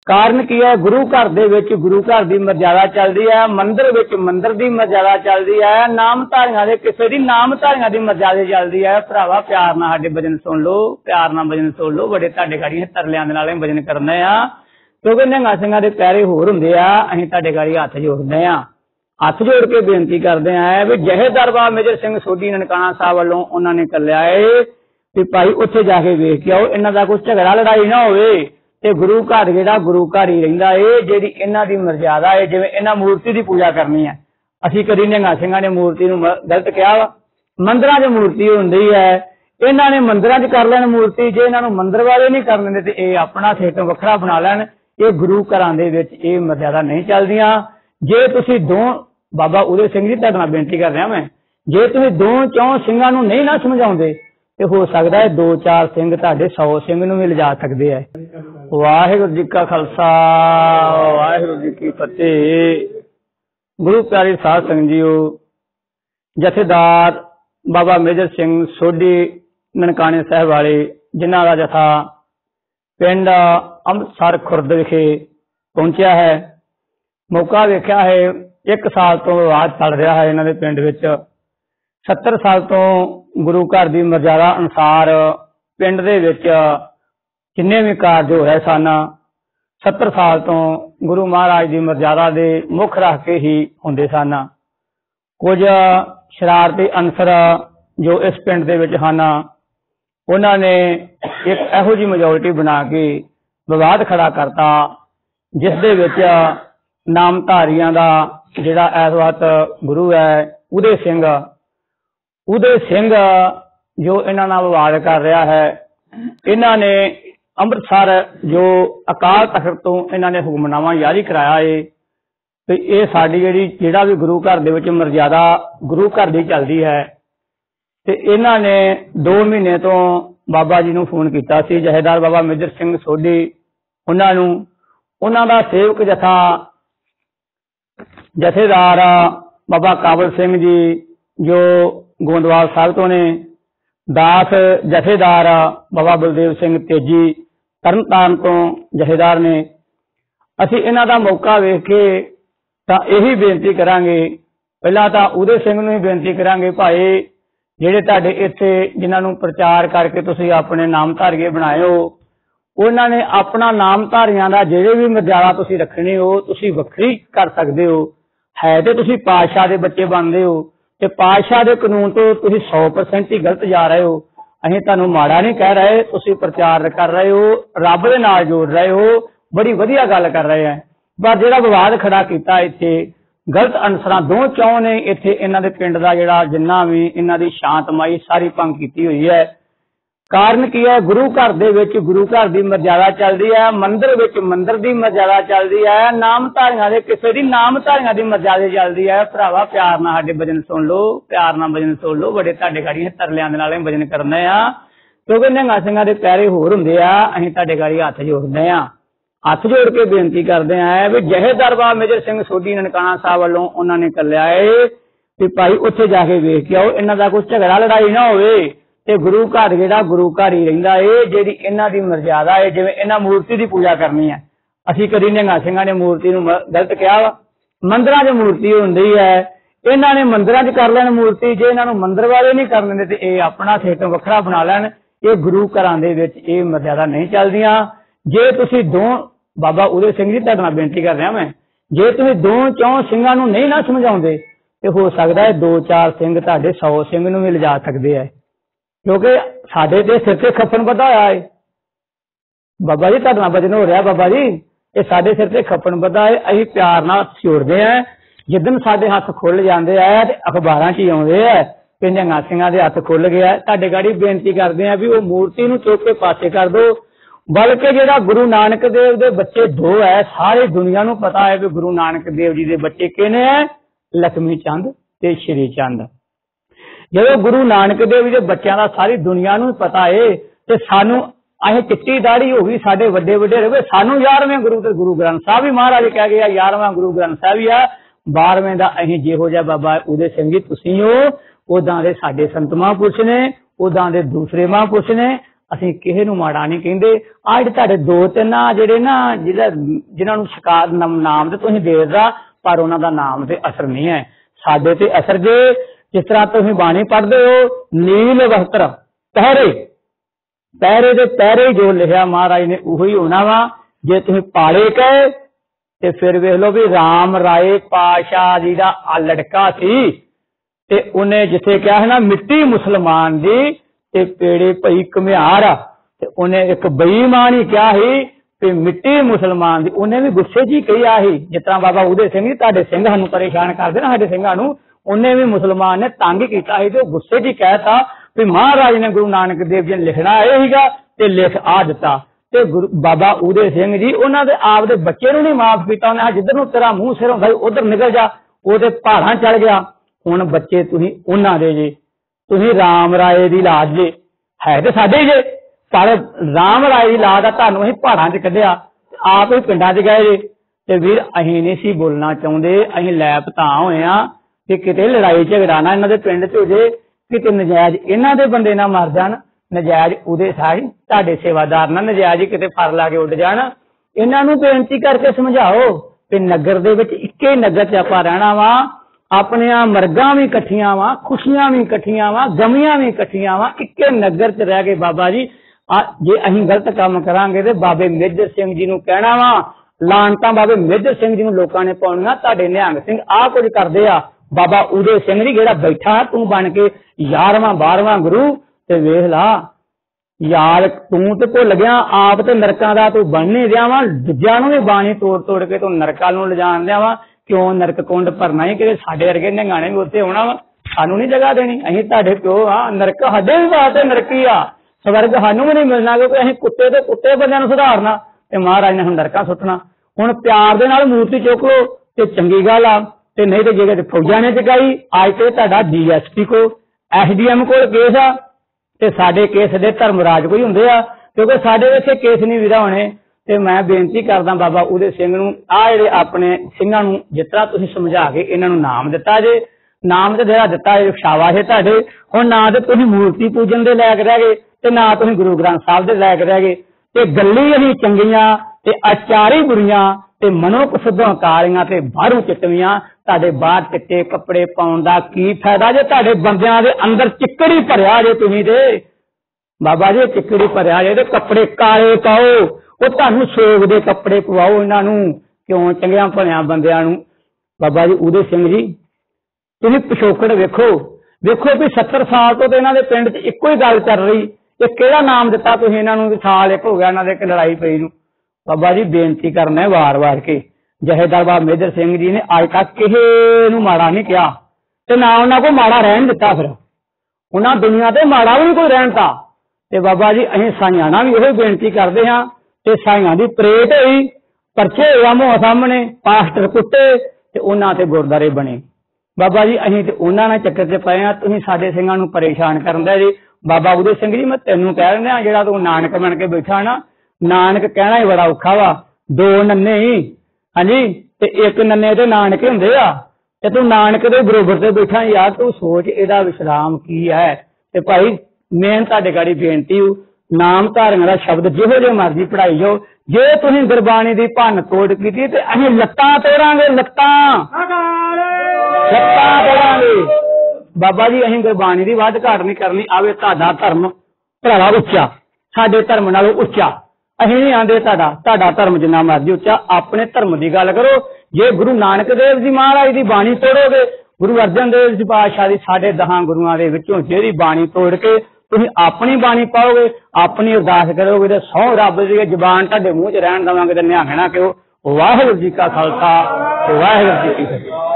कारण की है, गुरु घर दे विच गुरु घर दी मर्यादा चलदी है, मंदिर विच मंदिर दी मर्यादा चलदी है, नामधारियां दे किसे दी नामधारियां दी मर्यादा चलदी है। भरावा प्यार नाल साडे भजन सुन लो, प्यार नाल भजन सुन लो। बड़े तुहाडे गाड़ी तरलियां दे नाल भजन करने आ, क्योंकि निहंगा सिंहां दे पैरे होर हुंदे आ। असीं तुहाडे गाड़ी हत्थ जोड़दे आ, हत्थ जोड़ के बेनती करदे आ भी जहेदार बाबा मेजर सिंह सोढी ननकाना साहब वालों उन्हां ने कल्लिया है भी भाई उत्थे जाके वेख के आओ, इन्हां दा कोई झगड़ा लड़ाई ना होवे ते गुरु घर जिहड़ा गुरु घर ही रहिंदा है। जिहड़ी इन्हां दी मर्यादा है, जिवें इन्हां मूर्ति दी पूजा करनी है, असीं कदी निहंगा सिंहां ने मूर्ति नूं गलत कहा वा? मंदिरां 'च मूर्ति हुंदी है, इन्हां ने मंदिरां 'च कर लैण मूर्ति। जे इन्हां नूं मंदिर वाले नहीं कर लैंदे ते इह अपना सिस्टम वखरा बना लैण। इह गुरु घरां दे विच इह मर्यादा नहीं चलदियां। जे तुसीं दो बाबा उदय सिंह जी तुहाडे नाल बेनती कर रहा मैं, जे तुसीं दो चौं सिंघां नूं नहीं ना समझाउंदे ते हो सकदा है 2-4 सिंह तुहाडे 100 सिंह नूं भी लिजा सकदे है। वाहिगुरू जी का खालसा, वाहिगुरू जी की फतेह। गुरु प्यारे साध संगत जीओ, जथेदार बाबा मेजर सिंह सोढी ननकाने साहब वाले जिन्हां दा जथा पिंड अमृतसर खुर्द विखे पहुंचा है। मौका वेख्या है 1 साल तो विवाद चल रहा है इन्हां दे पिंड विच। 70 साल तो गुरु घर की मर्यादा अनुसार पिंड दे विच जिन्ने भी कारज हो रहे सन 70 साल तो गुरु महाराज की मर्यादा दे मुख रख के ही होंदे सन। कुछ शरारती अंसर जो इस पिंड दे विच हन, उन्होंने एक इहो जी मेजोरिटी बना के विवाद खड़ा करता, जिस दे विच नामधारियां दा जिहड़ा इस वक्त गुरु है उदय सिंह जो इन्हां नाल विवाद कर रहा है, इन्हां ने अमृतसर जो अकाल तख्त तो इन्हां ने हुक्मनामा जारी कराया है कि यह साडी जिहड़ा भी गुरु घर दे विच मर्यादा गुरु घर दी चलदी है। ते इन्हां ने 2 महीने तो बाबा जी नूं फोन कीता सी, जहेदार बाबा मेजर सिंह सोढी उन्हां नूं, उन्हां दा सेवक जथा जथेदार बाबा काबल सिंह जी जो गोंदवाल साहब तो ने, दास जथेदार बाबा बलदेव सिंह तेजी तरनतारन तो जथेदार ने। असीं इन्हां दा मौका वेख के तां यही बेनती करांगे, पहला तां उदय सिंह नूं ही बेनती करांगे, भाई जिहड़े तुहाडे इत्थे जिन्हां नूं प्रचार करके तुसीं अपने नामधारीए बनाए हो, उन्हां ने अपना नामधारियां दा जिहड़े भी मर्यादा तुसीं रखणी हो तुसीं वखरी कर सकदे हो। है ते तुसीं पातशाह दे बच्चे बनदे हो ते पातशाह दे कानून तो तुसीं 100% ही गलत जा रहे हो। असीं तुहानूं माड़ा नहीं कह रहे, तुसीं प्रचार कर रहे हो, रब दे नाल जोड़ रहे हो, बड़ी वधिया गल कर रहे हैं। पर जिहड़ा विवाद खड़ा कीता इत्थे गलत अनसरां 2-4 ने इत्थे इन्हां दे पिंड दा जिहड़ा जिन्ना भी इन्हां दी शांतमई सारी भंग कीती हुई है। कारण की है, गुरु घर दे विच गुरु घर दी मर्यादा चलदी है, मंदिर विच मंदिर दी मर्यादा चलदी है, नामधारियां दे किसे दी नामधारियां दी मर्यादा चलदी है। भरावा प्यार नाल साडे भजन सुन लो, प्यार नाल भजन सुन लो। बड़े तुहाडे गाड़ी तरलियां दे नाल भजन करने आ, क्योंकि निहंगा सिंहां दे पैरे होर हुंदे आ। असीं तुहाडे गाड़ी हत्थ जोड़दे आ, हत्थ जोड़ के बेनती करते हैं भी जहेदार बाबा मेजर सिंह सोढी ननकाना साहब वालों उन्होंने कल्लिया है भी भाई उत्थे जाके वेख के आओ, इन्हां दा कोई झगड़ा लड़ाई ना होवे ते गुरु घर जिहड़ा गुरु घर ही रहिंदा है। जिहड़ी इन्हां दी मर्यादा है, जिवें इन्हां मूर्ति दी पूजा करनी है, असीं कदी निहंगा सिंहां ने मूर्ति नूं गलत कहा वा? मंदिरां 'च मूर्ति हुंदी है, इन्हां ने मंदिरां 'च कर लैण मूर्ति। जे इन्हां नूं मंदिर वाले नहीं कर लैंदे ते इह अपना सिस्टम वखरा बना लैण। इह गुरु घरां दे विच इह मर्यादा नहीं चलदियां। जे तुसीं बाबा उदय सिंह जी तुहाडे नाल बेनती कर रहा मैं, जे तुसीं 2-4 सिंघां नूं नहीं ना समझाउंदे ते हो सकदा है 2-4 सिंह तुहाडे 100 सिंह नूं भी लिजा सकदे है, क्योंकि साडे ते सिर ते खप्पन पता होया है। बाबा जी तुहाडे नाल वचन हो रहा, बाबा जी ये साडे सिर ते खप्पन पता है, असीं प्यार नाल छोड़दे हैं। जिद्दन साडे हत्थ खुल जांदे है ते अखबारां 'च ही आउंदे है कि निहंगा सिंहां दे हत्थ खुल गया। तुहाडे गाड़ी बेनती करदे हैं भी वो मूर्ति नूं चुक के पासे कर दो। बल्कि जिहड़ा गुरु नानक देव दे बच्चे 2 है, सारी दुनिया नूं पता है कि गुरु नानक देव जी दे बच्चे किहने है, लक्ष्मी चंद ते श्री चंद। जो गुरु नानक देव जी दे बच्चों का सारी दुनिया नूं पता है ते सानू असीं चिट्टी दाढ़ी हो गई, साडे वड्डे वड्डे रहे, सानू 11वें गुरु ते गुरु ग्रंथ साहब भी महाराज कह गया 11वां गुरु ग्रंथ साहब ही आ। 12वें दा असीं जिहो जिहा बाबा उदय सिंह जी तुसीं हो, उदां दे साडे संत महापुरुष ने, उदां दे दूसरे महापुरुष ने। ਅਸੀਂ ਕਿਸੇ ਨੂੰ ਮਾੜਾ ਨਹੀਂ ਕਹਿੰਦੇ। ਆ ਜਿਹੜੇ ਤੁਹਾਡੇ 2-3 ਜਿਹੜੇ ਨਾ ਜਿਨ੍ਹਾਂ ਨੂੰ ਸ਼ਿਕਾਰ ਨਾਮ ਤੇ ਤੁਸੀਂ ਦੇ ਦਿੱਤਾ, ਪਰ ਉਹਨਾਂ ਦਾ ਨਾਮ ਤੇ ਅਸਰ ਨਹੀਂ ਹੈ। ਸਾਡੇ ਤੇ ਅਸਰ ਜੇ ਜਿਸ ਤਰ੍ਹਾਂ ਤੁਸੀਂ ਬਾਣੀ ਪੜ੍ਹਦੇ ਹੋ, ਨੀਲ ਵਸਤਰ ਪਹਿਰੇ, ਪਹਿਰੇ ਦੇ ਪਹਿਰੇ ਜੋ ਲਿਖਿਆ ਮਹਾਰਾਜ ਨੇ ਉਹੀ ਹੋਣਾ ਵਾ। ਜੇ ਤੁਸੀਂ ਪਾਲੇ ਕਹੇ ਤੇ ਫਿਰ ਵੇਖ ਲਓ ਵੀ ਰਾਮ ਰਾਏ ਪਾਤਸ਼ਾਹ ਜੀ ਦਾ ਆ ਲੜਕਾ ਸੀ ਤੇ ਉਹਨੇ ਜਿੱਥੇ ਕਿਹਾ ਹੈ ਨਾ ਮਿੱਟੀ ਮੁਸਲਮਾਨ ਦੀ ਤੇ ਪੇੜੇ ਭਈ ਘੁਮਿਆਰ, ਤੇ ਉਹਨੇ ਇੱਕ ਬੇਈਮਾਨੀ ਕਿਹਾ ਸੀ ਤੇ ਮਿੱਟੀ ਮੁਸਲਮਾਨ ਦੀ, ਉਹਨੇ ਵੀ ਗੁੱਸੇ ਜੀ ਕਿਹਾ ਸੀ। ਜਿਸ ਤਰ੍ਹਾਂ ਬਾਬਾ ਉਦੇ ਸਿੰਘ ਜੀ ਤੁਹਾਡੇ ਸਿੰਘ ਸਾਨੂੰ ਪਰੇਸ਼ਾਨ ਕਰਦੇ ਨਾ, ਸਾਡੇ ਸਿੰਘਾਂ ਨੂੰ, ਉਹਨੇ ਵੀ ਮੁਸਲਮਾਨ ਨੇ ਤੰਗ ਕੀਤਾ ਸੀ ਤੇ ਉਹ ਗੁੱਸੇ ਜੀ ਕਹਿਤਾ ਵੀ ਮਹਾਰਾਜ ਨੇ ਗੁਰੂ ਨਾਨਕ ਦੇਵ ਜੀ ਨੇ ਲਿਖਣਾ ਇਹ ਸੀਗਾ ਤੇ ਲਿਖ ਆ ਦਿੱਤਾ। ਤੇ ਬਾਬਾ ਉਦੇ ਸਿੰਘ ਜੀ ਉਹਨਾਂ ਦੇ ਆਪ ਦੇ ਬੱਚੇ ਨੂੰ ਨਹੀਂ ਮਾਫ ਕੀਤਾ, ਉਹਨੇ ਜਿੱਧਰ ਨੂੰ ਤੇਰਾ ਮੂੰਹ ਸਿਰ ਹੁੰਦਾ ਉਧਰ ਨਿਕਲ ਜਾ, ਉਹਦੇ ਪਹਾੜਾਂ ਚੜ ਗਿਆ। ਹੁਣ ਬੱਚੇ ਤੁਸੀਂ ਉਹਨਾਂ ਦੇ ਜੇ, ਤੁਸੀਂ ਰਾਮ ਰਾਏ ਦੀ ਲਾਜ ਜੇ, ਹੈ ਤੇ ਸਾਡੇ ਜੇ, ਪਰ ਰਾਮ ਰਾਏ ਦੀ ਲਾਜ ਦਾ ਤੁਹਾਨੂੰ ਅਸੀਂ ਪਹਾੜਾਂ 'ਚ ਕੱਢਿਆ, ਆਪ ਹੀ ਪਿੰਡਾਂ 'ਚ ਗਏ ਜੇ। ਤੇ ਵੀਰ ਅਸੀਂ ਨਹੀਂ ਸੀ ਬੋਲਣਾ ਚਾਹੁੰਦੇ, ਅਸੀਂ ਲੈਪ ਤਾਂ ਹੋਏ ਆ ਕਿ ਕਿਤੇ ਲੜਾਈ ਝਗੜਾ ਨਾ ਇਹਨਾਂ ਦੇ ਪਿੰਡ 'ਚ ਹੋ ਜੇ, ਕਿਤੇ ਨਜਾਇਜ਼ ਇਹਨਾਂ ਦੇ ਬੰਦੇ ਨਾ ਮਰ ਜਾਣ, ਨਜਾਇਜ਼ ਉਹਦੇ ਸਾਈ ਤੁਹਾਡੇ ਸੇਵਾਦਾਰ ਨਾ ਨਜਾਇਜ਼ ਕਿਤੇ ਫਰ ਲਾ ਕੇ ਉੱਡ ਜਾਣ। ਇਹਨਾਂ ਨੂੰ ਬੇਨਤੀ ਕਰਕੇ ਸਮਝਾਓ ਕਿ ਨਗਰ ਦੇ ਵਿੱਚ ਇੱਕੇ ਨਗਰ 'ਚ ਆਪਾਂ ਰਹਿਣਾ ਵਾ, ਆਪਣੀਆਂ ਮਰਗਾਂ ਵੀ ਇਕੱਠੀਆਂ ਵਾ, ਖੁਸ਼ੀਆਂ ਵੀ ਇਕੱਠੀਆਂ ਵਾ, ਗਮੀਆਂ ਵੀ ਇਕੱਠੀਆਂ ਵਾ, ਇੱਕੇ ਨਗਰ 'ਚ ਰਹਿ ਕੇ ਬਾਬਾ ਜੀ ਜੇ ਅਸੀਂ ਗਲਤ ਕੰਮ ਕਰਾਂਗੇ ਤੇ ਬਾਬੇ ਮੇਜਰ ਸਿੰਘ ਜੀ ਨੂੰ ਕਹਿਣਾ ਵਾ, ਲਾਨਤਾਂ ਬਾਬੇ ਮੇਜਰ ਸਿੰਘ ਜੀ ਨੂੰ ਲੋਕਾਂ ਨੇ ਪਾਉਣੀਆਂ, ਤੁਹਾਡੇ ਨਿਹੰਗ ਸਿੰਘ ਆਹ ਕੁਝ ਕਰਦੇ ਆ। ਬਾਬਾ ਉਦੇ ਸਿੰਘ ਜੀ ਜਿਹੜਾ ਬੈਠਾ ਤੂੰ ਬਣ ਕੇ 11ਵਾਂ 12ਵਾਂ ਗੁਰੂ, ਤੇ ਵੇਖ ਲਾ ਯਾਰ ਤੂੰ ਤੇ ਭੁੱਲ ਗਿਆ ਆਪ ਤੇ ਨਰਕਾਂ ਦਾ ਤੂੰ ਬਣ ਨਹੀਂ ਰਿਹਾ ਵਾ, ਦੂਜਿਆਂ ਨੂੰ ਵੀ ਬਾਣੀ ਤੋੜ ਤੋੜ ਕੇ ਤੂੰ ਨਰਕਾਂ ਨੂੰ ਲਿਜਾਣ ਲਿਆ ਵਾ। ਕਿਉਂ ਨਰਕ ਕੁੰਡ ਭਰਨਾ ਹੀ ਕਿ ਸਾਡੇ ਵਰਗੇ ਨਿਹੰਗਾਣੇ ਵੀ ਉੱਥੇ ਹੋਣਾ ਵਾ, ਸਾਨੂੰ ਨਹੀਂ ਜਗ੍ਹਾ ਦੇਣੀ। ਅਸੀਂ ਤੁਹਾਡੇ ਪਿਓ ਆ, ਨਰਕ ਸਾਡੇ ਵੀ ਵਾਸਤੇ ਨਰਕੀ ਆ, ਸਵਰਗ ਸਾਨੂੰ ਵੀ ਨਹੀਂ ਮਿਲਣਾ ਕਿਉਂਕਿ ਅਸੀਂ ਕੁੱਤੇ ਤੇ ਕੁੱਤੇ ਬੰਦਿਆਂ ਨੂੰ ਸੁਧਾਰਨਾ ਤੇ ਮਹਾਰਾਜ ਨੇ ਹੁਣ ਨਰਕਾਂ ਸੁੱਟਣਾ। ਹੁਣ ਪਿਆਰ ਦੇ ਨਾਲ ਮੂਰਤੀ ਚੁੱਕ ਲੋ ਤੇ ਚੰਗੀ ਗੱਲ ਆ, ਤੇ ਨਹੀਂ ਤੇ ਜਿਹੜੇ ਫੌਜਾਂ ਨੇ ਚੁਕਾਈ ਅੱਜ ਤੇ ਤੁਹਾਡਾ DSP ਕੋ SDM ਕੋਲ ਕੇਸ ਆ ਤੇ ਸਾਡੇ ਕੇਸ ਦੇ ਧਰਮਰਾਜ ਕੋਈ ਹੁੰਦੇ ਆ, ਕਿਉਂਕਿ ਸਾਡੇ ਇੱਥੇ ਕੇਸ ਨਹੀਂ ਵੀਰਾ ਹੋਣੇ। ਤੇ ਮੈਂ ਬੇਨਤੀ ਕਰਦਾ ਬਾਬਾ ਉਦੇ ਸਿੰਘ ਨੂੰ, ਆ ਜਿਹੜੇ ਆਪਣੇ ਸਿੰਘਾਂ ਨੂੰ ਜਿਸ ਤਰ੍ਹਾਂ ਤੁਸੀਂ ਸਮਝਾ ਕੇ ਇਹਨਾਂ ਨੂੰ ਨਾਮ ਦਿੱਤਾ ਜੇ, ਨਾਮ ਤੇ ਜਿਹੜਾ ਦਿੱਤਾ ਜੇ ਸ਼ਾਬਾਸ਼ ਹੈ ਤੁਹਾਡੇ। ਹੁਣ ਨਾ ਤੇ ਤੁਸੀਂ ਮੂਰਤੀ ਪੂਜਨ ਦੇ ਲਾਇਕ ਰਹਿ ਗਏ ਤੇ ਨਾ ਤੁਸੀਂ ਗੁਰੂ ਗ੍ਰੰਥ ਸਾਹਿਬ ਦੇ ਲਾਇਕ ਰਹਿ ਗਏ, ਤੇ ਗੱਲੀ ਅਸੀਂ ਚੰਗੀਆਂ ਤੇ ਆਚਾਰੀ ਬੁਰੀਆਂ ਤੇ ਮਨੋ ਕੁਸਦੋਂ ਕਾਲੀਆਂ ਤੇ ਬਾਹਰੋਂ ਚਿੱਟਵੀਆਂ। ਤੁਹਾਡੇ ਬਾਹਰ ਚਿੱਟੇ ਕੱਪੜੇ ਪਾਉਣ ਦਾ ਕੀ ਫਾਇਦਾ ਜੇ ਤੁਹਾਡੇ ਬੰਦਿਆਂ ਦੇ ਅੰਦਰ ਚਿੱਕੜੀ ਭਰਿਆ ਜੇ, ਤੁਸੀਂ ਤੇ ਬਾਬਾ ਜੀ ਚਿੱਕੜੀ ਭਰਿਆ ਜੇ ਤੇ ਕੱਪੜੇ ਕਾਲੇ ਪਾਓ, ਉਹ ਤੁਹਾਨੂੰ ਸੋਗ ਦੇ ਕੱਪੜੇ ਪਵਾਓ ਇਹਨਾਂ ਨੂੰ, ਕਿਉਂ ਚੰਗਿਆਂ ਭਲਿਆਂ ਬੰਦਿਆਂ ਨੂੰ। ਬਾਬਾ ਜੀ ਉਦੇ ਸਿੰਘ ਜੀ ਤੁਸੀਂ ਪਿਛੋਕੜ ਵੇਖੋ ਵੀ 70 ਸਾਲ ਤੋਂ ਤੇ ਇਹਨਾਂ ਦੇ ਪਿੰਡ 'ਚ ਇੱਕੋ ਹੀ ਗੱਲ ਚੱਲ ਰਹੀ, ਇਹ ਕਿਹੜਾ ਨਾਮ ਦਿੱਤਾ ਤੁਸੀਂ ਇਹਨਾਂ ਨੂੰ? ਸਾਲ ਇੱਕ ਹੋ ਗਿਆ ਇਹਨਾਂ ਦੇ ਇੱਕ ਲੜਾਈ ਪਈ ਨੂੰ। ਬਾਬਾ ਜੀ ਬੇਨਤੀ ਕਰਨਾ ਹੈ ਵਾਰ-ਵਾਰ ਕੇ, ਜਥੇਦਾਰ ਬਾਬਾ ਮੇਜਰ ਸਿੰਘ ਜੀ ਨੇ ਅੱਜ ਤੱਕ ਕਿਸੇ ਨੂੰ ਮਾੜਾ ਨਹੀਂ ਕਿਹਾ ਤੇ ਨਾ ਉਹਨਾਂ ਕੋਲ ਮਾੜਾ ਰਹਿਣ ਦਿੱਤਾ, ਫਿਰ ਉਹਨਾਂ ਦੁਨੀਆ ਤੇ ਮਾੜਾ ਵੀ ਨਹੀਂ ਕੋਈ ਰਹਿਣ ਤਾ। ਤੇ ਬਾਬਾ ਜੀ ਅਸੀਂ ਸਾਈਆਂ ਨਾਲ ਵੀ ਇਹੋ ਬੇਨਤੀ ਕਰਦੇ ਹਾਂ ਤੇ ਸਾਈਆਂ ਦੀ ਪ੍ਰੇਟ ਹੋਈ, ਪਰਚੇ ਹੋਇਆ ਮੂੰਹ ਸਾਹਮਣੇ, ਪਾਸਟਰ ਕੁੱਟੇ ਤੇ ਉਹਨਾਂ ਤੇ ਗੁਰਦਾਰੇ ਬਣੇ। ਬਾਬਾ ਜੀ ਅਸੀਂ ਤੇ ਉਹਨਾਂ ਨਾਲ ਚੱਕਰ 'ਚ ਪਏ ਆ, ਤੁਸੀਂ ਸਾਡੇ ਸਿੰਘਾਂ ਨੂੰ ਪਰੇਸ਼ਾਨ ਕਰਨ ਦਾ ਜੀ। ਬਾਬਾ ਉਦੇ ਸਿੰਘ ਜੀ ਮੈਂ ਤੈਨੂੰ ਕਹਿ ਦਿੰਦਾ, ਜਿਹੜਾ ਤੂੰ ਨਾਨਕ ਬਣ ਕੇ ਬੈਠਾ ਨਾ, ਨਾਨਕ ਕਹਿਣਾ ਹੀ ਬੜਾ ਔਖਾ ਵਾ, 2 ਨੰਨੇ ਹੀ ਹਾਂਜੀ ਤੇ 1 ਨੰਨੇ ਤੇ ਨਾਨਕ ਹੁੰਦੇ ਆ, ਤੇ ਤੂੰ ਨਾਨਕ ਦੇ ਬਰੋਬਰ ਤੇ ਬੈਠਾ ਯਾਰ, ਤੂੰ ਸੋਚ ਇਹਦਾ ਵਿਸ਼ਰਾਮ ਕੀ ਹੈ। ਤੇ ਭਾਈ ਮੈਂ ਤੁਹਾਡੇ ਗਾੜੀ ਬੇਨਤੀ ਨਾਮ ਧਾਰਨ ਦਾ ਸ਼ਬਦ ਜਿਹੋ ਜਿਹੇ ਮਰਜ਼ੀ ਪੜਾਈ ਜਾਓ, ਜੇ ਤੁਸੀਂ ਗੁਰਬਾਣੀ ਦੀ ਭੰਨ ਤੋੜ ਕੀਤੀ ਤੇ ਅਸੀਂ ਲੱਤਾਂ ਤੋੜਾਂਗੇ, ਲੱਤਾਂ ਤੋੜਾਂਗੇ। ਬਾਬਾ ਜੀ ਅਸੀਂ ਗੁਰਬਾਣੀ ਦੀ ਵੱਧ ਘਾਟ ਨਹੀਂ ਕਰਨੀ। ਆਵੇ ਤੁਹਾਡਾ ਧਰਮ ਭਰਾਵਾ ਉੱਚਾ, ਸਾਡੇ ਧਰਮ ਨਾਲੋਂ ਉੱਚਾ, ਅਸੀਂ ਨਹੀਂ ਆਂਦੇ ਤੁਹਾਡਾ ਧਰਮ ਜਿੰਨਾ ਮਰਜ਼ੀ ਉੱਚਾ, ਆਪਣੇ ਧਰਮ ਦੀ ਗੱਲ ਕਰੋ। ਜੇ ਗੁਰੂ ਨਾਨਕ ਦੇਵ ਜੀ ਮਹਾਰਾਜ ਦੀ ਬਾਣੀ ਤੋੜੋਗੇ, ਗੁਰੂ ਅਰਜਨ ਦੇਵ ਜੀ ਪਾਤਸ਼ਾਹ ਦੀ 10.5 ਗੁਰੂਆਂ ਦੇ ਵਿੱਚੋਂ ਜਿਹੜੀ ਬਾਣੀ ਤੋੜ ਕੇ ਤੁਸੀਂ ਆਪਣੀ ਬਾਣੀ ਪਾਓਗੇ, ਆਪਣੀ ਅਰਦਾਸ ਕਰੋਗੇ ਤੇ ਸਹੁੰ ਰੱਬ ਦੀ ਜ਼ੁਬਾਨ ਤੁਹਾਡੇ ਮੂੰਹ 'ਚ ਰਹਿਣ ਦੇਵਾਂਗੇ ਤੇ ਨਿਹੰਗਣਾ ਕਿਉਂ। ਵਾਹਿਗੁਰੂ ਜੀ ਕਾ ਖਾਲਸਾ, ਵਾਹਿਗੁਰੂ ਜੀ ਕੀ ਫਤਿਹ।